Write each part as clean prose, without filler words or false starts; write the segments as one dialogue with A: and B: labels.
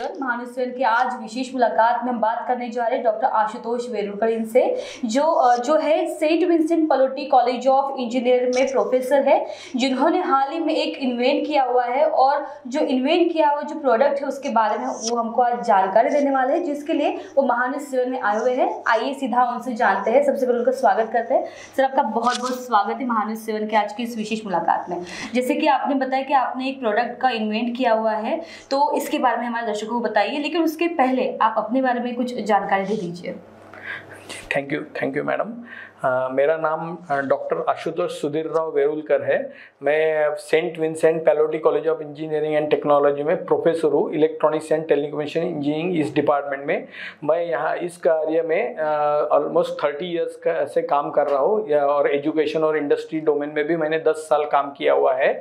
A: महानुसेवन की आज विशेष मुलाकात में हम बात करने जा रहे हैं डॉक्टर आशुतोष वेरुलकर इनसे, जो है Saint Vincent Pallotti College of Engineering में प्रोफेसर है, जिन्होंने हाल ही में एक इन्वेंट किया हुआ है और जो इन्वेंट किया हुआ जो प्रोडक्ट है उसके बारे में वो हमको आज जानकारी देने वाले हैं, जिसके लिए वो महानुसेवन में आए हुए हैं। आइए सीधा उनसे जानते हैं। सबसे पहले उनका स्वागत करते हैं। सर, आपका बहुत बहुत स्वागत है महानुसेवन के आज की इस विशेष मुलाकात में। जैसे कि आपने बताया कि आपने एक प्रोडक्ट का इन्वेंट किया हुआ है, तो इसके बारे में हमारे दर्शकों को बताइए, लेकिन उसके पहले आप अपने बारे में कुछ जानकारी दे दीजिए।
B: Thank you madam. मेरा नाम डॉक्टर आशुतोष सुधीरराव वेरुलकर है। मैं Saint Vincent Pallotti College of Engineering and Technology में प्रोफेसर हूँ, इलेक्ट्रॉनिक्स एंड टेलीकम्युनिकेशन इंजीनियरिंग इस डिपार्टमेंट में। मैं यहाँ इस कार्य में ऑलमोस्ट 30 ईयर्स से काम कर रहा हूँ, और एजुकेशन और इंडस्ट्री डोमेन में भी मैंने 10 साल काम किया हुआ है।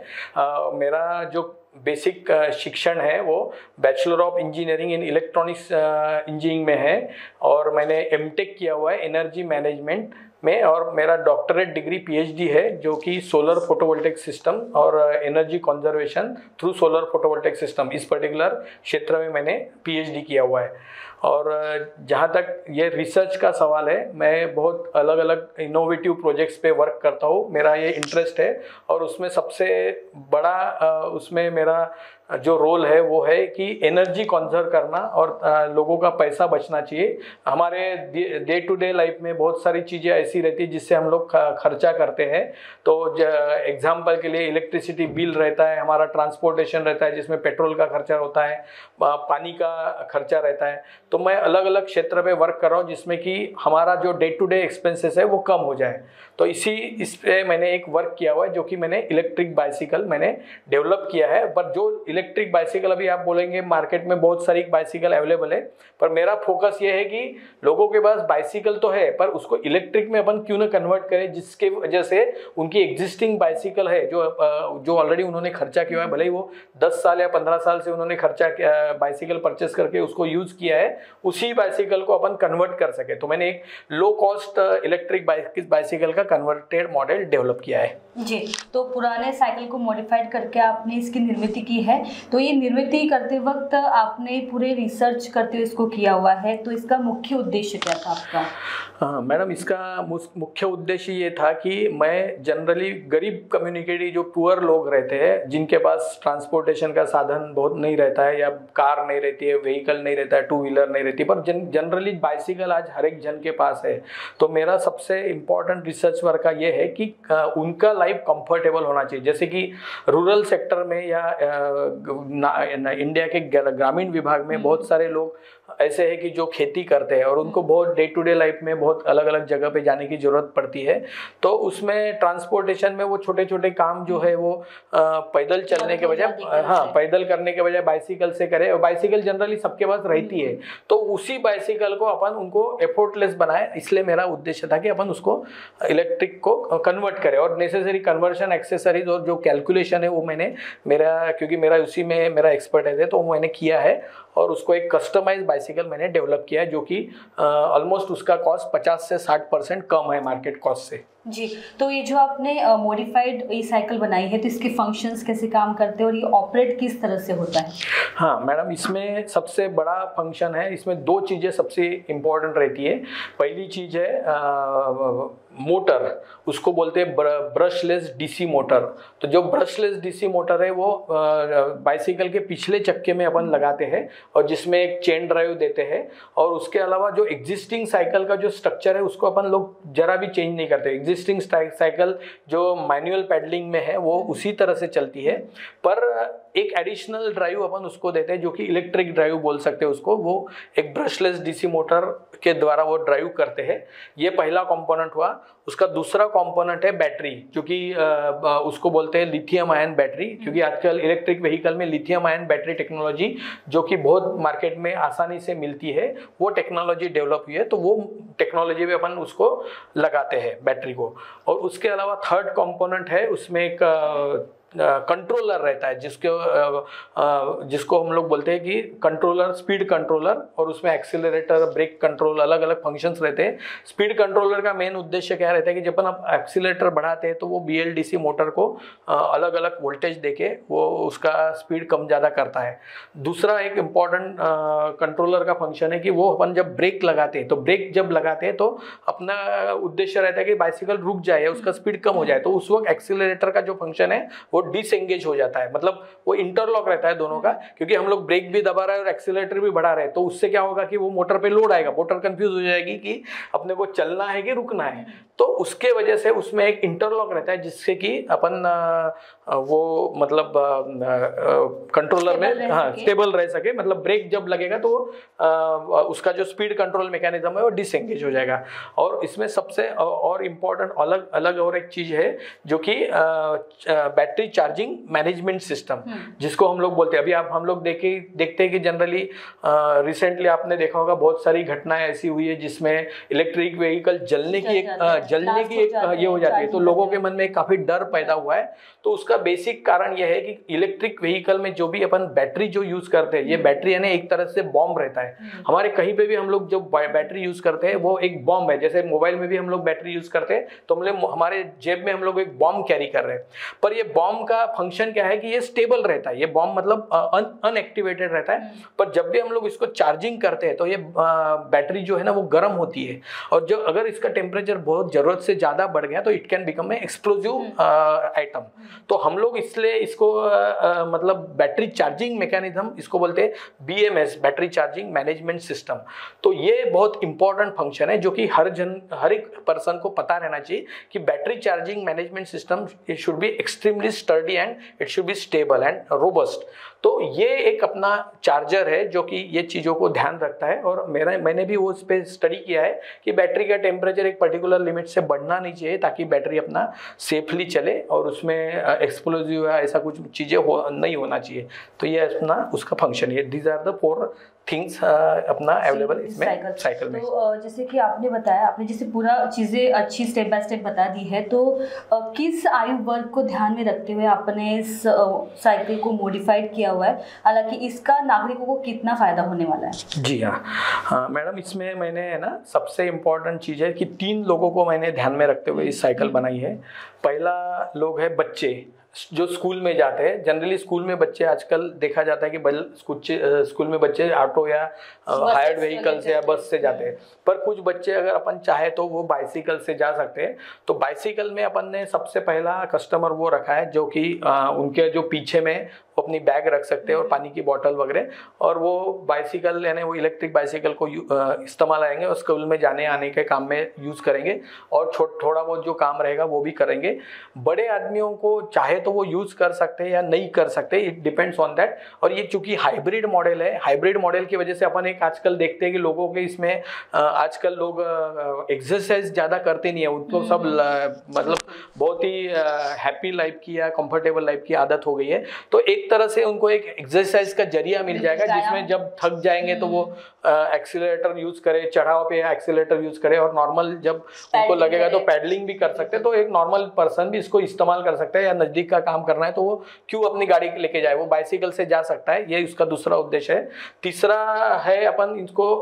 B: मेरा जो बेसिक शिक्षण है वो bachelor of engineering in electronics engineering में है, और मैंने एमटेक किया हुआ है एनर्जी मैनेजमेंट में, और मेरा डॉक्टरेट डिग्री पीएचडी है जो कि सोलर फोटोवोल्टिक सिस्टम और energy conservation through solar photovoltaic system, इस पर्टिकुलर क्षेत्र में मैंने पीएचडी किया हुआ है। और जहाँ तक ये रिसर्च का सवाल है, मैं बहुत अलग अलग इनोवेटिव प्रोजेक्ट्स पे वर्क करता हूँ। मेरा ये इंटरेस्ट है, और उसमें सबसे बड़ा उसमें मेरा जो रोल है वो है कि एनर्जी कंजर्व करना और लोगों का पैसा बचना चाहिए। हमारे डे टू डे लाइफ में बहुत सारी चीज़ें ऐसी रहती है जिससे हम लोग खर्चा करते हैं। तो एग्जांपल के लिए इलेक्ट्रिसिटी बिल रहता है, हमारा ट्रांसपोर्टेशन रहता है जिसमें पेट्रोल का खर्चा होता है, पानी का खर्चा रहता है। तो मैं अलग अलग क्षेत्र में वर्क कर रहा हूँ जिसमें कि हमारा जो डे टू डे एक्सपेंसेस है वो कम हो जाए। तो इस पे मैंने एक वर्क किया हुआ है, जो कि मैंने इलेक्ट्रिक बाइसिकल मैंने डेवलप किया है। पर जो इलेक्ट्रिक बाइसिकल, अभी आप बोलेंगे मार्केट में बहुत सारी बाइसिकल अवेलेबल है, पर मेरा फोकस ये है कि लोगों के पास बाइसिकल तो है, पर उसको इलेक्ट्रिक में अपन क्यों ना कन्वर्ट करें, जिसके वजह से उनकी एग्जिस्टिंग बाइसिकल है जो ऑलरेडी उन्होंने खर्चा किया है, भले ही वो 10 साल या 15 साल से उन्होंने खर्चा बाइसिकल परचेस करके उसको यूज़ किया है, उसी बाइसिकल को अपन कन्वर्ट कर सके। तो मैंने एक लो कॉस्ट इलेक्ट्रिक बाइसिकल का कन्वर्टेड मॉडल डेवलप किया है
A: जी। तो पुराने साइकिल को मॉडिफाइड करके आपने इसकी निर्मित की है। तो ये निर्मित करते वक्त आपने पूरे रिसर्च करते हुए इसको किया हुआ है, तो इसका मुख्य उद्देश्य क्या था आपका?
B: हाँ मैडम, इसका मुख्य उद्देश्य ये था कि मैं जनरली गरीब कम्युनिटी, जो पुअर लोग रहते हैं, जिनके पास ट्रांसपोर्टेशन का साधन बहुत नहीं रहता है, या कार नहीं रहती है, व्हीकल नहीं रहता है, टू व्हीलर नहीं रहती, पर जनरली बाइसिकल आज हर एक जन के पास है। तो मेरा सबसे इम्पोर्टेंट रिसर्च वर्क का ये है कि उनका लाइफ कंफर्टेबल होना चाहिए। जैसे कि रूरल सेक्टर में या इंडिया के ग्रामीण विभाग में बहुत सारे लोग ऐसे हैं कि जो खेती करते हैं और उनको बहुत डे टू डे लाइफ में बहुत अलग अलग जगह पे जाने की ज़रूरत पड़ती है। तो उसमें ट्रांसपोर्टेशन में वो छोटे छोटे काम जो है वो पैदल चलने के बजाय, पैदल करने के बजाय बाइसिकल से करें। और बाइसिकल जनरली सबके पास रहती है, तो उसी बाइसिकल को अपन उनको एफर्टलेस बनाए। इसलिए मेरा उद्देश्य था कि अपन उसको इलेक्ट्रिक को कन्वर्ट करें, और नेसेसरी कन्वर्शन एक्सेसरीज और जो कैलकुलेशन है वो मैंने क्योंकि मेरा उसी में मेरा एक्सपर्टाइज है, तो वो मैंने किया है, और उसको एक कस्टमाइज बाइसिकल मैंने डेवलप किया है, जो कि ऑलमोस्ट उसका कॉस्ट 50 से 60% कम है मार्केट कॉस्ट से।
A: जी। तो ये जो आपने मॉडिफाइड ई साइकिल बनाई है, तो इसके फंक्शंस कैसे काम करते हैं और ये ऑपरेट किस तरह से होता है?
B: हाँ मैडम, इसमें सबसे बड़ा फंक्शन है, इसमें 2 चीज़ें सबसे इम्पोर्टेंट रहती है। पहली चीज़ है मोटर, उसको बोलते हैं ब्रशलेस डीसी मोटर। तो जो ब्रशलेस डीसी मोटर है वो बाइसिकल के पिछले चक्के में अपन लगाते हैं, और जिसमें एक चेन ड्राइव देते हैं। और उसके अलावा जो एग्जिस्टिंग साइकिल का जो स्ट्रक्चर है उसको अपन लोग जरा भी चेंज नहीं करते। एग्जिस्टिंग साइकिल जो मैनुअल पैडलिंग में है वो उसी तरह से चलती है, पर एक एडिशनल ड्राइव अपन उसको देते हैं, जो कि इलेक्ट्रिक ड्राइव बोल सकते हैं उसको। वो एक ब्रशलेस डीसी मोटर के द्वारा वो ड्राइव करते हैं। ये पहला कंपोनेंट हुआ। उसका दूसरा कंपोनेंट है बैटरी, जो कि उसको बोलते हैं लिथियम आयन बैटरी, क्योंकि आजकल इलेक्ट्रिक व्हीकल में लिथियम आयन बैटरी टेक्नोलॉजी, जो कि बहुत मार्केट में आसानी से मिलती है, वो टेक्नोलॉजी डेवलप हुई है। तो वो टेक्नोलॉजी में अपन उसको लगाते हैं बैटरी को। और उसके अलावा थर्ड कंपोनेंट है, उसमें एक कंट्रोलर रहता है, जिसको हम लोग बोलते हैं कि कंट्रोलर, स्पीड कंट्रोलर, और उसमें एक्सीलरेटर, ब्रेक कंट्रोल, अलग अलग फंक्शंस रहते हैं। स्पीड कंट्रोलर का मेन उद्देश्य क्या रहता है कि जब आप एक्सीलरेटर बढ़ाते हैं तो वो BLDC मोटर को अलग अलग वोल्टेज देके वो उसका स्पीड कम ज़्यादा करता है। दूसरा एक इम्पॉर्टेंट कंट्रोलर का फंक्शन है कि वो अपन जब ब्रेक लगाते हैं, तो ब्रेक जब लगाते हैं तो अपना उद्देश्य रहता है कि बाइसिकल रुक जाए, उसका स्पीड कम हो जाए, तो उस वक्त एक्सीलरेटर का जो फंक्शन है वो डिसएंगेज हो जाता है, मतलब वो इंटरलॉक रहता है दोनों का, क्योंकि हम लोग ब्रेक भी दबा रहे हैं और एक्सीलरेटर भी बढ़ा रहे हैं, तो उससे क्या होगा कि वो मोटर पे लोड आएगा, मोटर कंफ्यूज हो जाएगी कि अपने को चलना है कि रुकना है। तो उसके वजह से उसमें एक इंटरलॉक रहता है जिससे कि अपन वो मतलब कंट्रोलर में स्टेबल रह सके, मतलब ब्रेक जब लगेगा तो उसका जो स्पीड कंट्रोल मैकेनिज्म है वो डिसएंगेज हो जाएगा। और इसमें सबसे और इम्पोर्टेंट अलग अलग और एक चीज है जो कि बैटरी चार्जिंग मैनेजमेंट सिस्टम, जिसको हम लोग बोलते हैं। अभी आप हम लोग देखते हैं कि जनरली रिसेंटली आपने देखा होगा बहुत सारी घटनाएं ऐसी हुई है जिसमें इलेक्ट्रिक व्हीकल जलने की एक ये हो जाती है, तो लोगों के मन में काफी डर पैदा हुआ है। तो उसका बेसिक कारण यह है कि इलेक्ट्रिक व्हीकल में जो भी अपन बैटरी जो यूज करते हैं, ये बैटरी यानी एक तरह से बॉम्ब रहता है। हमारे कहीं पे भी हम लोग जो बैटरी यूज करते हैं वो एक बॉम्ब है। जैसे मोबाइल में भी हम लोग बैटरी यूज करते हैं तो हमारे जेब में हम लोग एक बॉम्ब कैरी कर रहे हैं, पर ये बॉम्ब का फंक्शन क्या है कि ये स्टेबल रहता है, ये बॉम्ब मतलब अनएक्टिवेटेड रहता है, पर जब भी हम लोग इसको चार्जिंग करते हैं तो ये बैटरी जो है ना वो गर्म होती है, और जो अगर इसका टेम्परेचर बहुत जरूरत से ज्यादा बढ़ गया तो it can become a explosive item. तो हम लोग इसलिए इसको मतलब बैटरी चार्जिंग मैकेनिज्म इसको बोलते हैं BMS, battery charging management system. तो ये बहुत इंपॉर्टेंट फंक्शन है जो कि हर एक पर्सन को पता रहना चाहिए कि battery charging management system it should be extremely sturdy and it should be stable and robust. तो ये एक अपना चार्जर है जो कि ये चीज़ों को ध्यान रखता है, और मैंने भी वो उस पर स्टडी किया है कि बैटरी का टेम्परेचर एक पर्टिकुलर लिमिट से बढ़ना नहीं चाहिए ताकि बैटरी अपना सेफली चले और उसमें एक्सप्लोजिव या ऐसा कुछ चीज़ें नहीं होना चाहिए। तो ये अपना उसका फंक्शन है। दीज आर द 4 थिंग्स अपना अवेलेबल इसमें साइकिल में।
A: तो जैसे कि आपने बताया, आपने जैसे पूरा चीज़ें अच्छी स्टेप बाय स्टेप बता दी है, तो किस आयु वर्ग को ध्यान में रखते हुए आपने इस साइकिल को मॉडिफाइड किया हुआ है, हालांकि इसका नागरिकों को कितना फ़ायदा होने वाला है?
B: जी हाँ मैडम, इसमें मैंने है ना सबसे इम्पोर्टेंट चीज़ है कि 3 लोगों को मैंने ध्यान में रखते हुए इस साइकिल बनाई है। पहला लोग है बच्चे जो स्कूल में जाते हैं। जनरली स्कूल में बच्चे आजकल देखा जाता है कि स्कूल में बच्चे ऑटो या हायर्ड व्हीकल से या बस से जाते हैं, पर कुछ बच्चे अगर अपन चाहे तो वो बाइसिकल से जा सकते हैं। तो बाइसिकल में अपन ने सबसे पहला कस्टमर वो रखा है जो कि उनके जो पीछे में वो अपनी बैग रख सकते हैं और पानी की बोतल वगैरह, और वो बाइसिकल यानी वो इलेक्ट्रिक बाइसिकल को इस्तेमाल आएंगे और स्कूल में जाने आने के काम में यूज़ करेंगे, और थोड़ा बहुत जो काम रहेगा वो भी करेंगे। बड़े आदमियों को चाहे तो वो यूज़ कर सकते हैं या नहीं कर सकते, इट डिपेंड्स ऑन दैट। और ये चूंकि हाइब्रिड मॉडल है, हाइब्रिड मॉडल की वजह से अपन एक आजकल देखते हैं कि लोगों के इसमें आजकल लोग एक्सरसाइज ज़्यादा करते नहीं है, उनको सब मतलब बहुत ही हैप्पी लाइफ की या कंफर्टेबल लाइफ की आदत हो गई है। तो एक तरह से उनको एक एक्सरसाइज का जरिया मिल जाएगा जिसमें जब थक जाएंगे तो वो एक्सीलरेटर यूज करे, चढ़ाव पे एक्सीलरेटर यूज करे, और नॉर्मल जब उनको लगेगा तो पैडलिंग भी कर सकते हैं। तो एक नॉर्मल पर्सन भी इसको इस्तेमाल कर सकता है, या नजदीक का काम करना है तो वो क्यों अपनी गाड़ी लेके जाए, वो बाइसिकल से जा सकता है। ये उसका दूसरा उद्देश्य है। तीसरा है अपन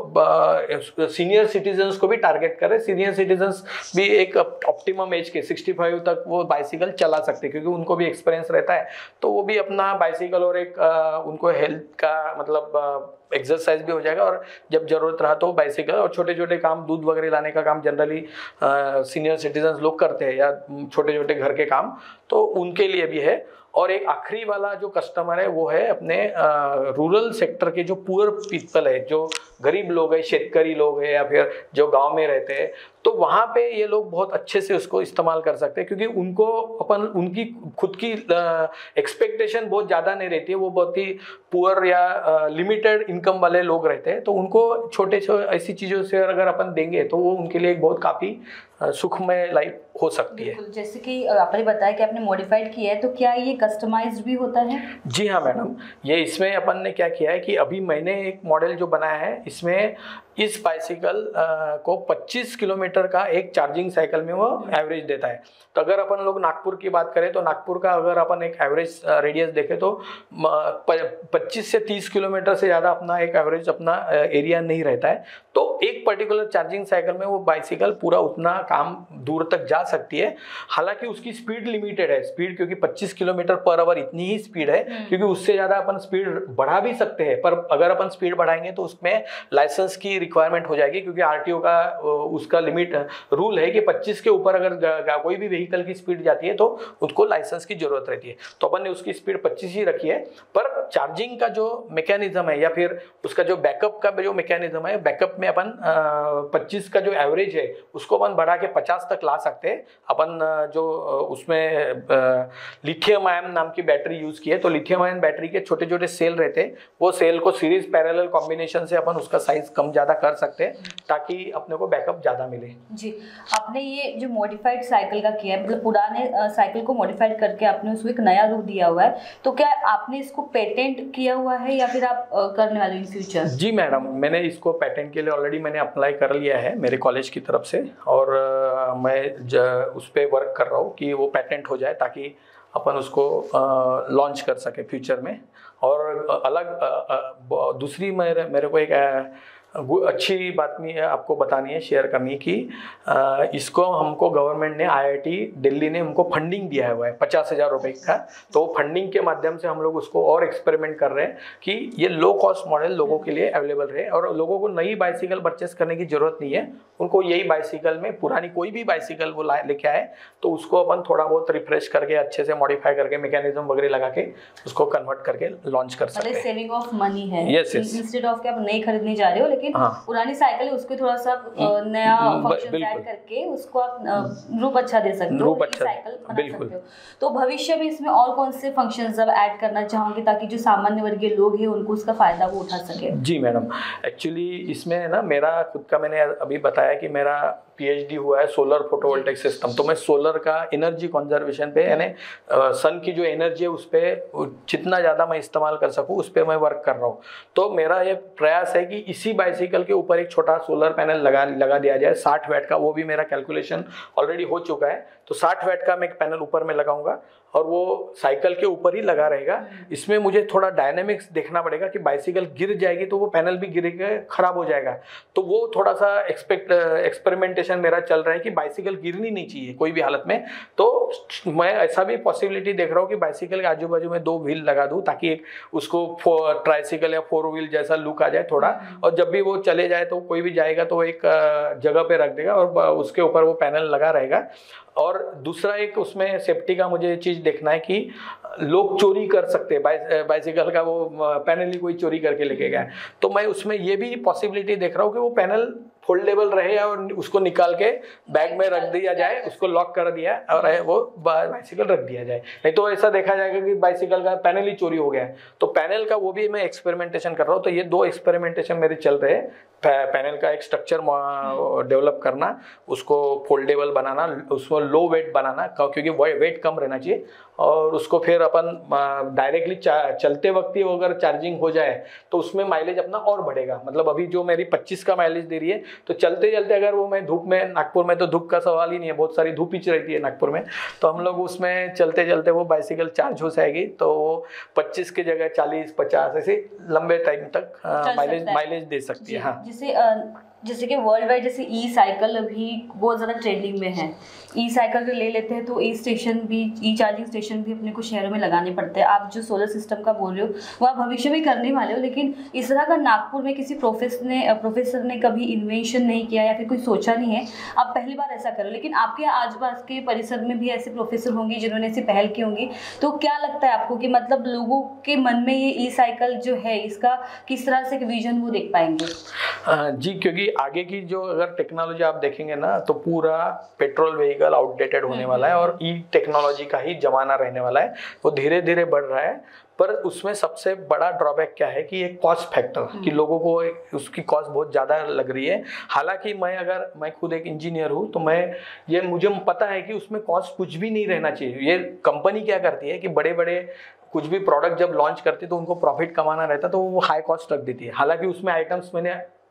B: इसको सीनियर सिटीजन्स को भी टारगेट करें। सीनियर सिटीजन्स भी एक ऑप्टिमम एज के 65 तक वो बाइसिकल चला सकते हैं, क्योंकि उनको भी एक्सपीरियंस रहता है, तो वो भी अपना बाइसिकल और एक उनको हेल्थ का मतलब एक्सरसाइज भी हो जाएगा, और जब जरूरत रहा तो बाइसिकल और छोटे छोटे काम, दूध वगैरह लाने का काम जनरली सीनियर सिटीजन्स लोग करते हैं, या छोटे छोटे घर के काम, तो उनके लिए भी है। और एक आखिरी वाला जो कस्टमर है वो है अपने रूरल सेक्टर के जो पुअर पीपल है, जो गरीब लोग हैं, शेतकरी लोग हैं, या फिर जो गांव में रहते हैं, तो वहाँ पे ये लोग बहुत अच्छे से उसको इस्तेमाल कर सकते हैं, क्योंकि उनको उनकी खुद की एक्सपेक्टेशन बहुत ज़्यादा नहीं रहती है। वो बहुत ही पुअर या लिमिटेड इनकम वाले लोग रहते हैं, तो उनको छोटे ऐसी चीज़ों से अगर अपन देंगे तो वो उनके लिए एक बहुत काफ़ी सुखमय लाइफ हो सकती है।
A: जैसे कि आपने बताया कि आपने मॉडिफाइड किया है, तो क्या ये कस्टमाइज्ड भी होता है?
B: जी हाँ मैडम, ये इसमें अपन ने क्या किया है कि अभी मैंने एक मॉडल जो बनाया है, इसमें इस बाइसिकल को 25 किलोमीटर का एक चार्जिंग साइकिल में वो एवरेज देता है। तो अगर अपन लोग नागपुर की बात करें तो नागपुर का अगर अपन एक एवरेज रेडियस देखें तो 25 से 30 किलोमीटर से ज़्यादा अपना एक एवरेज अपना एरिया नहीं रहता है। तो एक पर्टिकुलर चार्जिंग साइकिल में वो बाइसिकल पूरा उतना काम दूर तक जा सकती है। हालांकि उसकी स्पीड लिमिटेड है, स्पीड क्योंकि 25 किलोमीटर पर आवर इतनी ही स्पीड है, क्योंकि उससे ज़्यादा अपन स्पीड बढ़ा भी सकते हैं, पर अगर अपन स्पीड बढ़ाएंगे तो उसमें लाइसेंस की रिक्वायरमेंट हो जाएगी, क्योंकि आरटीओ का उसका लिमिट रूल है कि 25 के ऊपर अगर कोई भी व्हीकल की स्पीड जाती है तो उसको लाइसेंस की जरूरत रहती है। तो अपन ने उसकी स्पीड 25 ही रखी है, पर चार्जिंग का जो मैकेनिज्म है या फिर उसका जो बैकअप का जो मैकेनिज्म है, बैकअप में अपन 25 का जो एवरेज है उसको अपन बढ़ा के 50 तक ला सकते हैं। अपन जो उसमें लिथियम आयन नाम की बैटरी यूज की है, तो लिथियम आयन बैटरी के छोटे छोटे सेल रहते हैं, वो सेल को सीरीज पैरेलल कॉम्बिनेशन से अपन उसका साइज कम ज़्यादा कर सकते हैं ताकि अपने को बैकअप ज़्यादा मिले।
A: जी, आपने ये जो मॉडिफाइड साइकिल का किया है, मतलब पुराने साइकिल को मॉडिफाइड करके आपने उसको एक नया रूप दिया हुआ है, तो क्या आपने इसको पेटेंट किया हुआ है या फिर आप करने वाले इन फ्यूचर?
B: जी मैडम, मैंने इसको पेटेंट के लिए ऑलरेडी मैंने अप्लाई कर लिया है मेरे कॉलेज की तरफ से, और मैं उस पर वर्क कर रहा हूँ कि वो पेटेंट हो जाए ताकि अपन उसको लॉन्च कर सके फ्यूचर में। और अलग दूसरी मेरे को एक अच्छी बात में आपको बतानी है, शेयर करनी है कि इसको हमको गवर्नमेंट ने आईआईटी दिल्ली ने हमको फंडिंग दिया हुआ है 50,000 रुपये का। तो फंडिंग के माध्यम से हम लोग उसको और एक्सपेरिमेंट कर रहे हैं कि ये लो कॉस्ट मॉडल लोगों के लिए अवेलेबल रहे, और लोगों को नई बाइसिकल परचेस करने की जरूरत नहीं है, उनको यही बाइसिकल में पुरानी कोई भी बाइसिकल वो लेके आए तो उसको अपन थोड़ा बहुत रिफ्रेश करके अच्छे से मॉडिफाई करके मैकेनिज्म वगैरह लगा के उसको कन्वर्ट करके लॉन्च कर सकते हैं।
A: सेविंग ऑफ मनी है,
B: इंस्टेड
A: ऑफ के आप नई खरीदने जा रहे हो, लेकिन पुरानी साइकिल है उसको थोड़ा सा नया फंक्शन ऐड करके उसको आप रूप अच्छा दे सकते हो, साइकिल बना सकते हो। तो भविष्य में इसमें और कौन से फंक्शंस अब ऐड करना चाहोगे ताकि जो सामान्य वर्गीय लोग हैं उनको उसका फायदा वो उठा सके? जी मैडम,
B: एक्चुअली इसमें ना मेरा खुद का, मैंने अभी बताया कि मेरा पीएचडी हुआ है सोलर फोटोवोल्टिक सिस्टम, तो मैं सोलर का एनर्जी कंजर्वेशन पे, यानी सन की जो एनर्जी है उस पर जितना ज़्यादा मैं इस्तेमाल कर सकूँ उस पर मैं वर्क कर रहा हूँ। तो मेरा ये प्रयास है कि इसी बाइसिकल के ऊपर एक छोटा सोलर पैनल लगा दिया जाए 60 वाट का। वो भी मेरा कैलकुलेशन ऑलरेडी हो चुका है, तो 60 वाट का मैं एक पैनल ऊपर में लगाऊंगा और वो साइकिल के ऊपर ही लगा रहेगा। इसमें मुझे थोड़ा डायनेमिक्स देखना पड़ेगा कि बाइसिकल गिर जाएगी तो वो पैनल भी गिर के खराब हो जाएगा, तो वो थोड़ा सा एक्सपेरिमेंटेशन मेरा चल रहा है कि बाइसिकल गिरनी नहीं चाहिए कोई भी हालत में। तो मैं ऐसा भी पॉसिबिलिटी देख रहा हूँ कि बाइसिकल के आजू बाजू में 2 व्हील लगा दूँ ताकि एक उसको ट्राइसिकल या 4 व्हील जैसा लुक आ जाए थोड़ा, और जब भी वो चले जाए तो कोई भी जाएगा तो एक जगह पे रख देगा और उसके ऊपर वो पैनल लगा रहेगा। और दूसरा एक उसमें सेफ्टी का मुझे चीज़ देखना है कि लोग चोरी कर सकते हैं बाइसिकल का, वो पैनल ही कोई चोरी करके लेके गया, तो मैं उसमें ये भी पॉसिबिलिटी देख रहा हूँ कि वो पैनल फोल्डेबल रहे और उसको निकाल के बैग में रख दिया जाए, उसको लॉक कर दिया और वो बाइसिकल रख दिया जाए। नहीं तो ऐसा देखा जाएगा कि बाइसिकल का पैनल ही चोरी हो गया है। तो पैनल का वो भी मैं एक्सपेरिमेंटेशन कर रहा हूँ। तो ये 2 एक्सपेरिमेंटेशन मेरे चल रहे हैं, पैनल का एक स्ट्रक्चर डेवलप करना, उसको फोल्डेबल बनाना, उसको लो वेट बनाना क्योंकि वेट कम रहना चाहिए, और उसको फिर अपन डायरेक्टली चलते वक्त ही अगर चार्जिंग हो जाए तो उसमें माइलेज अपना और बढ़ेगा। मतलब अभी जो मेरी 25 का माइलेज दे रही है, तो चलते चलते अगर वो मैं धूप में, नागपुर में तो धूप का सवाल ही नहीं है, बहुत सारी धूप ही रहती है नागपुर में, तो हम लोग उसमें चलते चलते वो बाइसिकल चार्ज हो जाएगी तो वो 25 की जगह 40-50 ऐसे लंबे टाइम तक माइलेज दे सकती है। हाँ,
A: जैसे कि वर्ल्ड वाइड जैसे ई साइकिल अभी बहुत ज़्यादा ट्रेंडिंग में है। ई साइकिल जो ले लेते हैं तो ई स्टेशन भी, ई चार्जिंग स्टेशन भी अपने को शहरों में लगाने पड़ते हैं। आप जो सोलर सिस्टम का बोल रहे हो वो आप भविष्य में करने वाले हो, लेकिन इस तरह का नागपुर में किसी प्रोफेसर ने कभी इन्वेंशन नहीं किया या फिर कोई सोचा नहीं है, आप पहली बार ऐसा करो। लेकिन आपके आसपास के परिसर में भी ऐसे प्रोफेसर होंगे जिन्होंने ऐसी पहल की होंगी, तो क्या लगता है आपको कि मतलब लोगों के मन में ये ई साइकिल जो है इसका किस तरह से विजन वो देख पाएंगे?
B: जी, क्योंकि आगे की जो अगर टेक्नोलॉजी आप देखेंगे ना तो पूरा पेट्रोल व्हीकल आउटडेटेड होने वाला है और ई टेक्नोलॉजी का ही जमाना रहने वाला है। वो धीरे धीरे बढ़ रहा है, पर उसमें सबसे बड़ा ड्रॉबैक क्या है कि एक कॉस्ट फैक्टर, कि लोगों को उसकी कॉस्ट बहुत ज़्यादा लग रही है। हालांकि मैं खुद एक इंजीनियर हूँ, तो मुझे पता है कि उसमें कॉस्ट कुछ भी नहीं रहना चाहिए। ये कंपनी क्या करती है कि बड़े बड़े कुछ भी प्रोडक्ट जब लॉन्च करती है तो उनको प्रॉफिट कमाना रहता है, तो वो हाई कॉस्ट रख देती है। हालांकि उसमें आइटम्स मैंने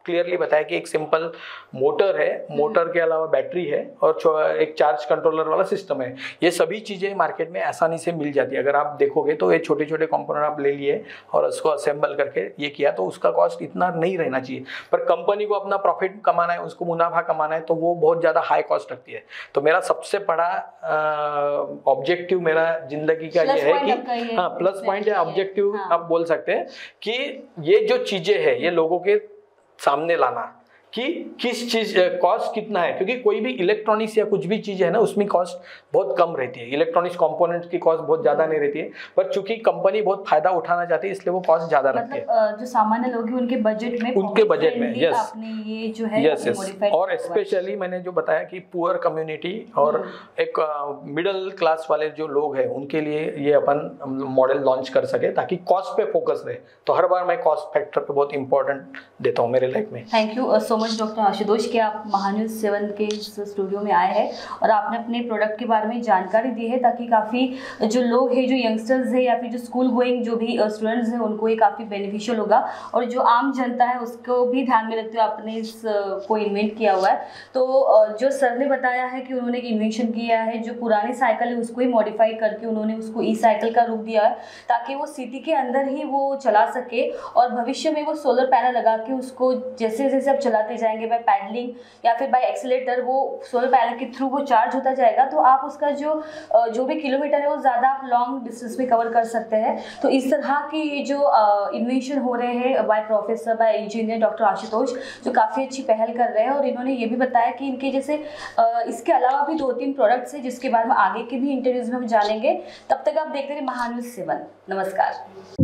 B: क्लियरली बताया कि एक सिंपल मोटर है, मोटर के अलावा बैटरी है और एक चार्ज कंट्रोलर वाला सिस्टम है। ये सभी चीज़ें मार्केट में आसानी से मिल जाती है। अगर आप देखोगे तो ये छोटे छोटे कंपोनेंट आप ले लिए और उसको असेंबल करके ये किया तो उसका कॉस्ट इतना नहीं रहना चाहिए। पर कंपनी को अपना प्रॉफिट कमाना है, उसको मुनाफा कमाना है, तो वो बहुत ज़्यादा हाई कॉस्ट रखती है। तो मेरा सबसे बड़ा ऑब्जेक्टिव मेरा जिंदगी का ये है कि हाँ, प्लस पॉइंट है, ऑब्जेक्टिव आप बोल सकते हैं कि ये जो चीज़ें हैं ये लोगों के सामने लाना कि किस चीज कॉस्ट कितना है, क्योंकि कोई भी इलेक्ट्रॉनिक्स या कुछ भी चीज़ है ना उसमें कॉस्ट बहुत कम रहती है। इलेक्ट्रॉनिक्स कंपोनेंट्स की कॉस्ट बहुत ज़्यादा नहीं रहती है, पर चूंकि कंपनी बहुत फायदा उठाना चाहती है इसलिए वो कॉस्ट ज़्यादा रखती है।
A: जो सामान्य लोग हैं उनके बजट में
B: यस
A: आपने ये जो है
B: यस। और स्पेशली मैंने जो बताया कि पुअर कम्युनिटी और एक मिडिल क्लास वाले जो लोग हैं उनके लिए ये अपन मॉडल लॉन्च कर सके ताकि कॉस्ट पे फोकस रहे। तो हर बार मैं कॉस्ट फैक्टर पे बहुत इंपॉर्टेंट देता हूँ मेरे लाइफ में।
A: Thank you so much doctor Ashutosh कि आप महान्यूज़ 7 के इस स्टूडियो में आए हैं और आपने अपने प्रोडक्ट के बारे में जानकारी दी है ताकि काफ़ी जो लोग हैं, जो यंगस्टर्स हैं या फिर जो स्कूल गोइंग जो भी स्टूडेंट्स हैं उनको ये काफ़ी बेनिफिशियल होगा और जो आम जनता है उसको भी ध्यान में रखते हुए आपने इस को इन्वेंट किया हुआ है। तो जो सर ने बताया है कि उन्होंने एक इन्वेंशन किया है, जो पुरानी साइकिल है उसको ही मॉडिफाई करके उन्होंने उसको ई साइकिल का रूप दिया है ताकि वो सिटी के अंदर ही वो चला सके और भविष्य में वो सोलर पैनल लगा के उसको जैसे जैसे आप चलाते जाएंगे बाय पैडलिंग या फिर बाय एक्सीलेटर वो सोलर पैनल के थ्रू वो चार्ज होता जाएगा। तो आप उसका जो भी किलोमीटर है वो ज़्यादा आप लॉन्ग डिस्टेंस में कवर कर सकते हैं। तो इस तरह की जो इन्वेंशन हो रहे हैं by professor by engineer doctor Ashutosh जो काफ़ी अच्छी पहल कर रहे हैं और इन्होंने ये भी बताया कि इनके जैसे इसके अलावा भी 2-3 प्रोडक्ट्स हैं जिसके बारे में आगे के भी इंटरव्यूज में हम जानेंगे। तब तक आप देखते रहिए महान्यूज़ 7। नमस्कार।